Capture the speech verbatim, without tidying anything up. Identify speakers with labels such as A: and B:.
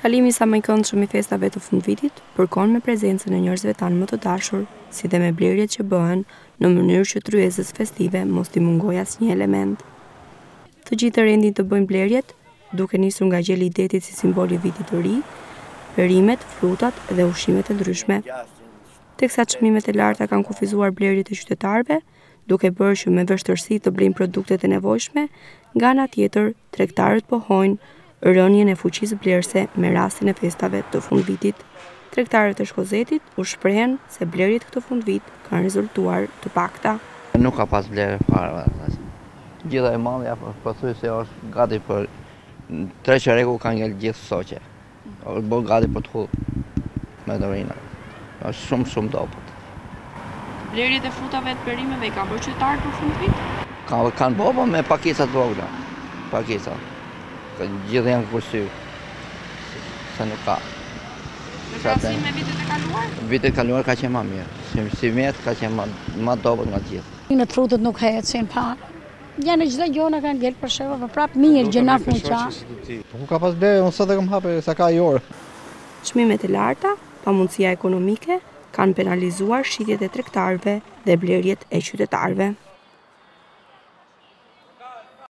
A: Kalimi sa më i këndshëm i festave të fundvitit përkon me prezencën e njerëzve tanë më të dashur, si dhe me blerjet që bëhen në mënyrë që tryezës festive mos t'i mungojë asnjë element. Të gjithë të rendin të bëjnë blerjet, duke nisur nga gjeli i detit si simboli i vitit të ri, perimet, frutat dhe ushqimet e ndryshme. Teksa çmimet e larta kanë kufizuar blerjet e qytetarëve, duke bërë që me vështirësi të blejnë produktet e nevojshme, nga ana tjetër tregtarët pohojnë rënien e fuqisë blerëse me rastin e festave të fundvitit. Tregtarët e Shkozetit u shprehen se blerjet këtë fundvit kanë rezultuar të pakta.
B: Nuk ka pas blerje fare. Gjitha e madhja po thuaj se është gati për tre çereku ka ngel gjithë soqe. Është bërë gati për të hull me dorina. Është shumë shumë dobët.
A: Blerjet e frutave të perimeve i kanë bërë qytetarët për fundvit?
B: Ka kanë bërë me pakesa të vogla. Pakesa. Gjithë janë kursy. Se nuk ka.
A: Në krahasim me vitet e kaluar?
B: Vitet e kaluar ka qenë më mirë. Si, si vjet ka qenë më, më dobët nga gjithë.
C: Në frutët nuk hecin pa. Ja në çdo gjë na kanë ngel për shembull, për prap mirë gjënaf më qa.
D: Ku ka pas blerje, unë sot e kam hapë sa ka i orë.
A: Çmimet e larta, pamundësia ekonomike kanë penalizuar shitjet e tregtarëve dhe blerjet e qytetarëve.